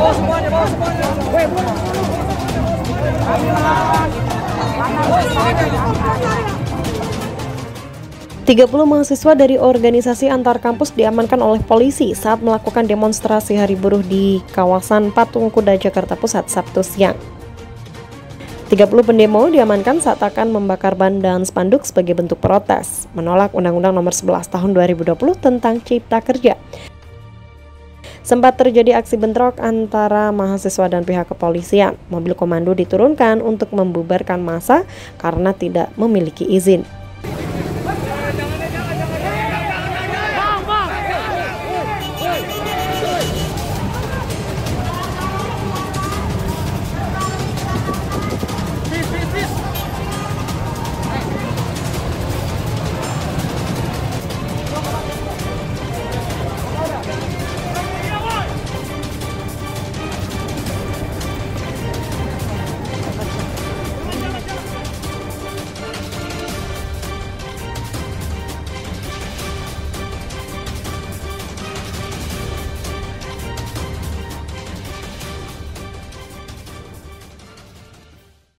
Puluh mahasiswa dari organisasi antar kampus diamankan oleh polisi saat melakukan demonstrasi hari buruh di kawasan Patung Kuda, Jakarta Pusat, Sabtu siang. 30 pendemo diamankan saat akan membakar ban dan spanduk sebagai bentuk protes, menolak Undang-Undang Nomor 11 Tahun 2020 tentang Cipta Kerja. Sempat terjadi aksi bentrok antara mahasiswa dan pihak kepolisian. Mobil komando diturunkan untuk membubarkan massa karena tidak memiliki izin.